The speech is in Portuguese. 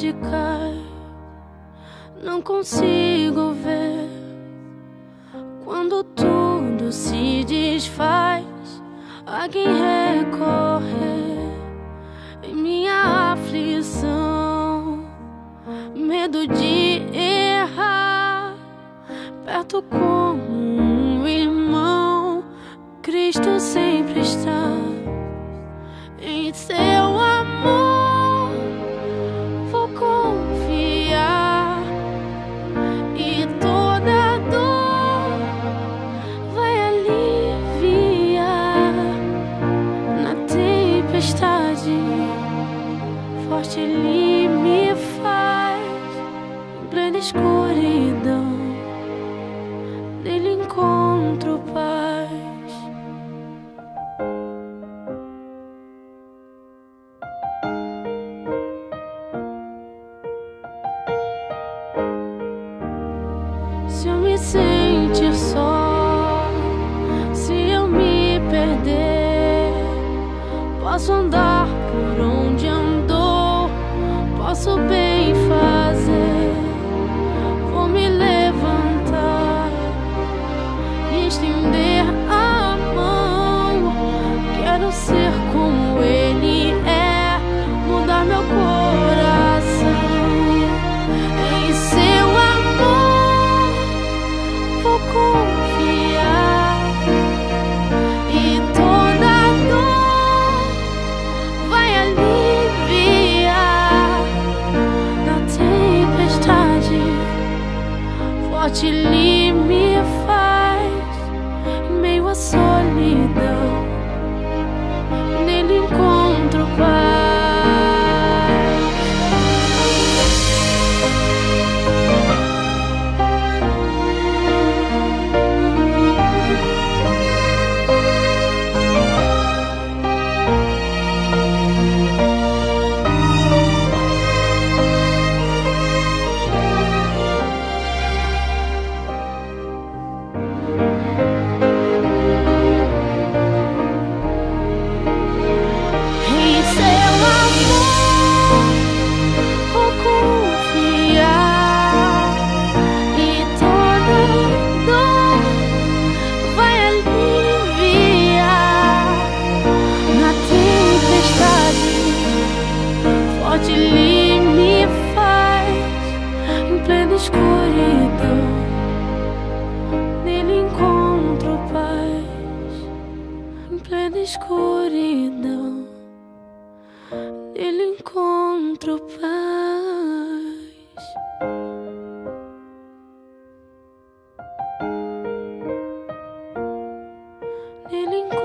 tarde cai, não consigo ver quando tudo se desfaz. A quem recorrer em minha aflição, medo de errar, perto como um irmão. Cristo sempre está em seu amor. Vou confiar e toda dor vai aliviar. Na tempestade forte Ele me faz. Em plena escuridão nele encontro paz. Se eu me sentir só, se eu me perder, posso andar por onde andou, posso bem fazer. Vou me levantar e estender a mão. Quero ser como Ele é, mudar meu coração. Em seu amor vou confiar e toda dor vai aliviar. Na tempestade forte Ele me faz. Em meio à solidão nele encontro paz. Em seu amor vou confiar e toda dor vai aliviar. Na tempestade forte Ele me faz. Em plena escuridão nele encontro paz. Em plena escuridão nele encontro paz. Nele encontro